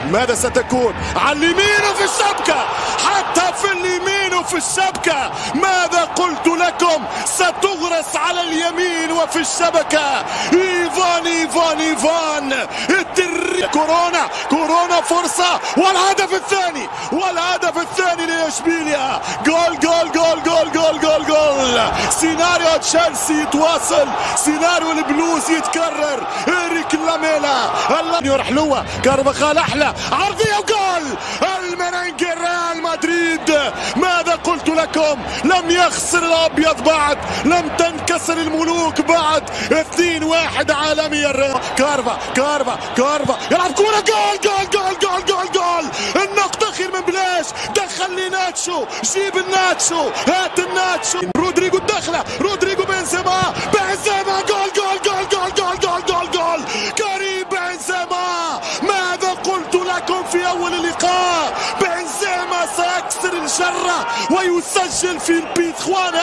ماذا ستكون على اليمين وفي الشبكة، حتى في اليمين وفي الشبكة. ماذا قلت لكم؟ ستغرس على اليمين وفي الشبكة. إيفان كورونا فرصة، والهدف الثاني لإشبيليا. جول. سيناريو تشيلسي يتواصل، سيناريو البلوز يتكرر. إريك لاميلا حلوة، كارفاخال أحلى عرضية وجول. المننج ريال مدريد. ماذا قلت لكم؟ لم يخسر الأبيض بعد، لم تنكسر الملوك بعد. 2-1 عالمي الريال. كارفا يلعب كورة، جول. النقطة خير من بلاش. دخل لي ناتشو، جيب الناتشو، هات الناتشو. رودريجو الدخلة، رودريجو بنزيما، جول. كريم بنزيما. ماذا قلت لكم في أول اللقاء؟ بنزيما سيكسر الجرة ويسجل في البيت.